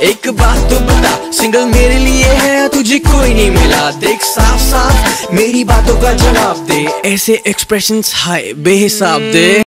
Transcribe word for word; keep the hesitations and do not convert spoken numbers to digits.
एक बात तो बता, सिंगल मेरे लिए है, तुझे कोई नहीं मिला। देख साफ साफ मेरी बातों का जवाब दे, ऐसे एक्सप्रेशंस हाय बेहिसाब दे।